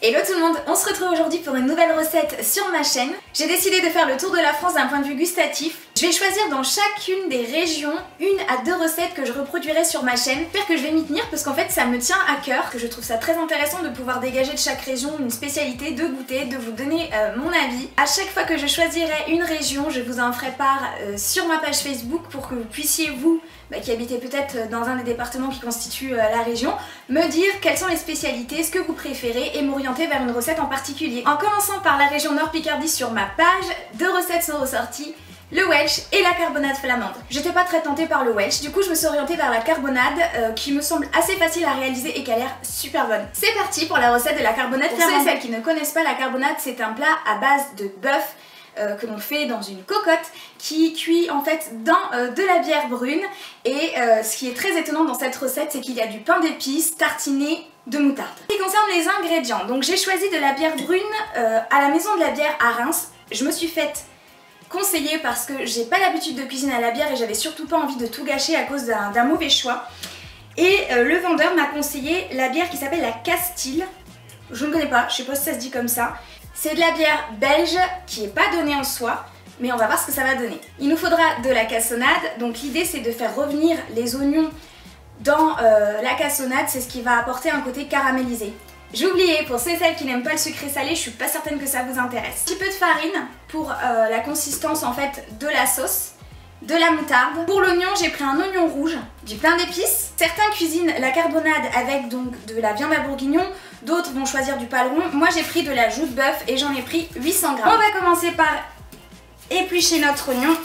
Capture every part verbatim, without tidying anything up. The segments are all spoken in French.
Hello tout le monde, on se retrouve aujourd'hui pour une nouvelle recette sur ma chaîne. J'ai décidé de faire le tour de la France d'un point de vue gustatif. Je vais choisir dans chacune des régions une à deux recettes que je reproduirai sur ma chaîne. J'espère que je vais m'y tenir parce qu'en fait ça me tient à cœur, que je trouve ça très intéressant de pouvoir dégager de chaque région une spécialité, de goûter, de vous donner euh, mon avis. À chaque fois que je choisirai une région, je vous en ferai part euh, sur ma page Facebook pour que vous puissiez vous, bah, qui habitez peut-être dans un des départements qui constituent euh, la région, me dire quelles sont les spécialités, ce que vous préférez et m'orienter vers une recette en particulier. En commençant par la région Nord Picardie sur ma page, deux recettes sont ressorties. Le Welsh et la carbonade flamande. J'étais pas très tentée par le Welsh, du coup je me suis orientée vers la carbonade euh, qui me semble assez facile à réaliser et qui a l'air super bonne. C'est parti pour la recette de la carbonade flamande. Pour ceux et celles qui ne connaissent pas, la carbonade c'est un plat à base de bœuf euh, que l'on fait dans une cocotte qui cuit en fait dans euh, de la bière brune et euh, ce qui est très étonnant dans cette recette c'est qu'il y a du pain d'épices tartiné de moutarde. En ce qui concerne les ingrédients, donc j'ai choisi de la bière brune euh, à la maison de la bière à Reims. Je me suis faite conseillé parce que j'ai pas l'habitude de cuisiner à la bière et j'avais surtout pas envie de tout gâcher à cause d'un mauvais choix. Et euh, le vendeur m'a conseillé la bière qui s'appelle la Castille. Je ne connais pas, je sais pas si ça se dit comme ça. C'est de la bière belge qui est pas donnée en soi, mais on va voir ce que ça va donner. Il nous faudra de la cassonade, donc l'idée c'est de faire revenir les oignons dans euh, la cassonade, c'est ce qui va apporter un côté caramélisé. J'ai oublié, pour ceux et celles qui n'aiment pas le sucré salé, je suis pas certaine que ça vous intéresse. Un petit peu de farine pour euh, la consistance en fait de la sauce, de la moutarde. Pour l'oignon, j'ai pris un oignon rouge, du pain d'épices. Certains cuisinent la carbonade avec donc de la viande à bourguignon, d'autres vont choisir du paleron. Moi j'ai pris de la joue de bœuf et j'en ai pris huit cents grammes. On va commencer par éplucher notre oignon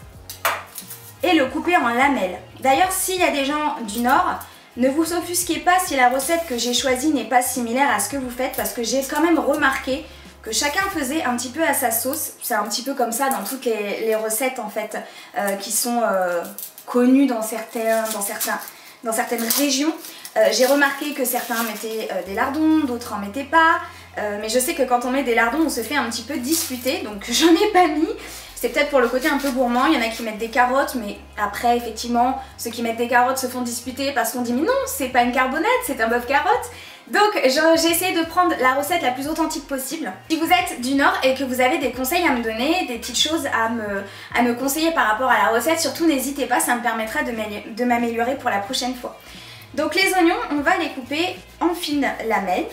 et le couper en lamelles. D'ailleurs, s'il y a des gens du Nord, ne vous offusquez pas si la recette que j'ai choisie n'est pas similaire à ce que vous faites parce que j'ai quand même remarqué que chacun faisait un petit peu à sa sauce. C'est un petit peu comme ça dans toutes les, les recettes en fait euh, qui sont euh, connues dans, certains, dans, certains, dans certaines régions. Euh, j'ai remarqué que certains mettaient euh, des lardons, d'autres en mettaient pas. Euh, mais je sais que quand on met des lardons on se fait un petit peu disputer, donc j'en ai pas mis. C'est peut-être pour le côté un peu gourmand, il y en a qui mettent des carottes, mais après effectivement ceux qui mettent des carottes se font disputer parce qu'on dit mais non, c'est pas une carbonade, c'est un bœuf carotte. Donc j'ai essayé de prendre la recette la plus authentique possible. Si vous êtes du Nord et que vous avez des conseils à me donner, des petites choses à me, à me conseiller par rapport à la recette, surtout n'hésitez pas, ça me permettra de m'améliorer pour la prochaine fois. Donc les oignons, on va les couper en fines lamelles.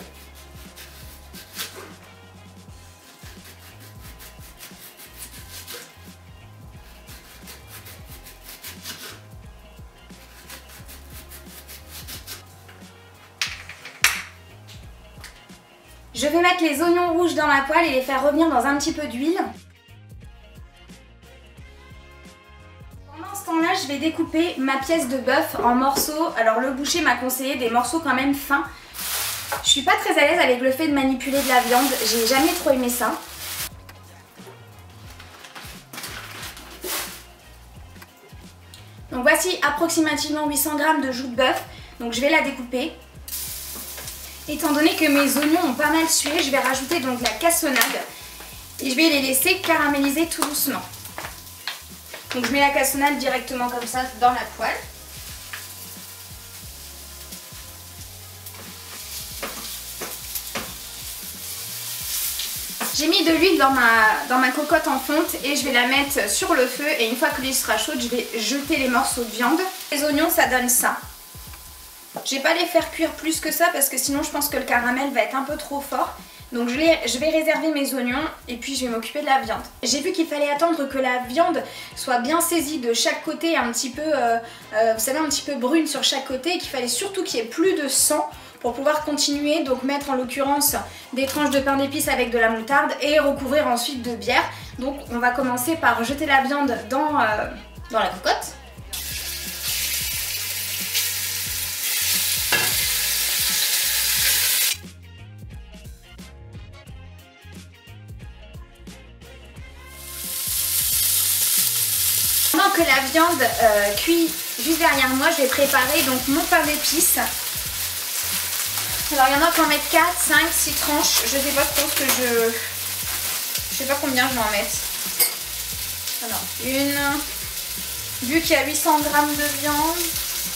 Je vais mettre les oignons rouges dans la poêle et les faire revenir dans un petit peu d'huile. Pendant ce temps-là, je vais découper ma pièce de bœuf en morceaux. Alors le boucher m'a conseillé des morceaux quand même fins. Je suis pas très à l'aise avec le fait de manipuler de la viande, j'ai jamais trop aimé ça. Donc voici approximativement huit cents grammes de joue de bœuf. Donc je vais la découper. Étant donné que mes oignons ont pas mal sué, je vais rajouter donc la cassonade et je vais les laisser caraméliser tout doucement. Donc je mets la cassonade directement comme ça dans la poêle. J'ai mis de l'huile dans ma, dans ma cocotte en fonte et je vais la mettre sur le feu et une fois que l'huile sera chaude, je vais jeter les morceaux de viande. Les oignons, ça donne ça. Je vais pas les faire cuire plus que ça parce que sinon je pense que le caramel va être un peu trop fort. Donc je vais, je vais réserver mes oignons et puis je vais m'occuper de la viande. J'ai vu qu'il fallait attendre que la viande soit bien saisie de chaque côté, un petit peu, euh, euh, vous savez, un petit peu brune sur chaque côté et qu'il fallait surtout qu'il y ait plus de sang pour pouvoir continuer, donc mettre en l'occurrence des tranches de pain d'épices avec de la moutarde et recouvrir ensuite de bière. Donc on va commencer par jeter la viande dans, euh, dans la cocotte. Pendant que la viande euh, cuit juste derrière moi, je vais préparer donc mon pain d'épices. Alors il y en a qui en mettent quatre, cinq, six tranches, je sais pas trop ce que je... Je sais pas combien je vais en mettre. Alors, une... Vu qu'il y a huit cents grammes de viande...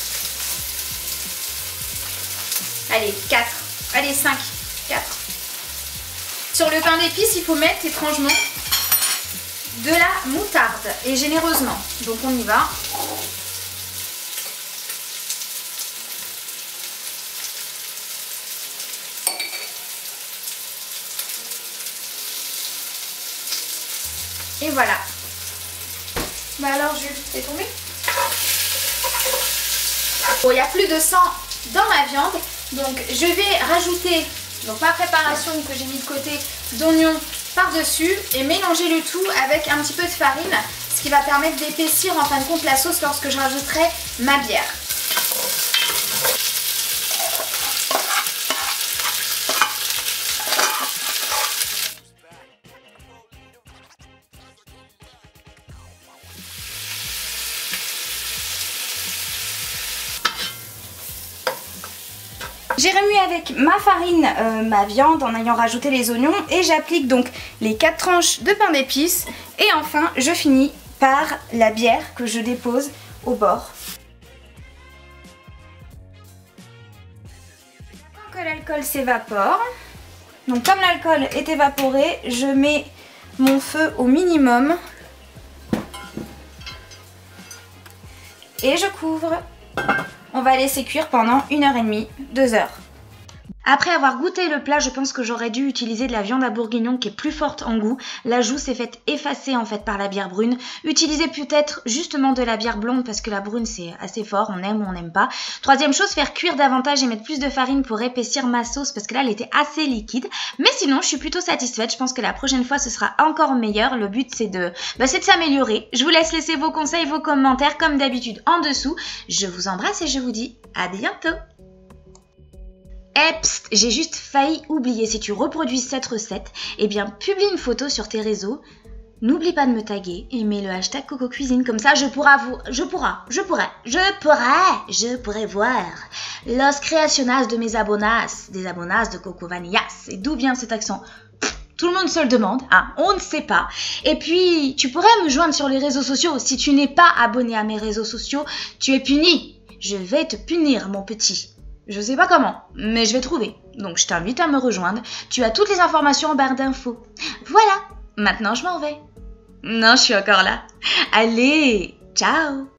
Allez, quatre. Allez, cinq. quatre. Sur le pain d'épices, il faut mettre étrangement de la moutarde et généreusement. Donc on y va. Et voilà. Bah alors Jules, t'es tombé? Bon, il n'y a plus de sang dans ma viande, donc je vais rajouter donc ma préparation que j'ai mis de côté d'oignons par-dessus et mélanger le tout avec un petit peu de farine, ce qui va permettre d'épaissir en fin de compte la sauce lorsque je rajouterai ma bière. J'ai remué avec ma farine euh, ma viande en ayant rajouté les oignons et j'applique donc les quatre tranches de pain d'épices et enfin je finis par la bière que je dépose au bord. Quand l'alcool s'évapore, donc comme l'alcool est évaporé, je mets mon feu au minimum et je couvre. On va laisser cuire pendant une heure et demie, deux heures. Après avoir goûté le plat, je pense que j'aurais dû utiliser de la viande à bourguignon qui est plus forte en goût. La joue s'est faite effacer en fait par la bière brune. Utilisez peut-être justement de la bière blonde parce que la brune c'est assez fort, on aime ou on n'aime pas. Troisième chose, faire cuire davantage et mettre plus de farine pour épaissir ma sauce parce que là elle était assez liquide. Mais sinon je suis plutôt satisfaite, je pense que la prochaine fois ce sera encore meilleur. Le but c'est de, bah, c'est de s'améliorer. Je vous laisse laisser vos conseils, vos commentaires comme d'habitude en dessous. Je vous embrasse et je vous dis à bientôt. Eh pst, j'ai juste failli oublier, si tu reproduis cette recette, eh bien publie une photo sur tes réseaux, n'oublie pas de me taguer et mets le hashtag Coco Cuisine, comme ça je pourrai vous, je pourrai, je pourrai, je pourrai, je pourrai voir los creacionas de mes abonas, des abonas de Coco Vanillas. Et d'où vient cet accent? Pff, tout le monde se le demande, hein, on ne sait pas. Et puis tu pourrais me joindre sur les réseaux sociaux, si tu n'es pas abonné à mes réseaux sociaux, tu es puni, je vais te punir mon petit. Je sais pas comment, mais je vais trouver. Donc je t'invite à me rejoindre. Tu as toutes les informations en barre d'infos. Voilà, maintenant je m'en vais. Non, je suis encore là. Allez, ciao!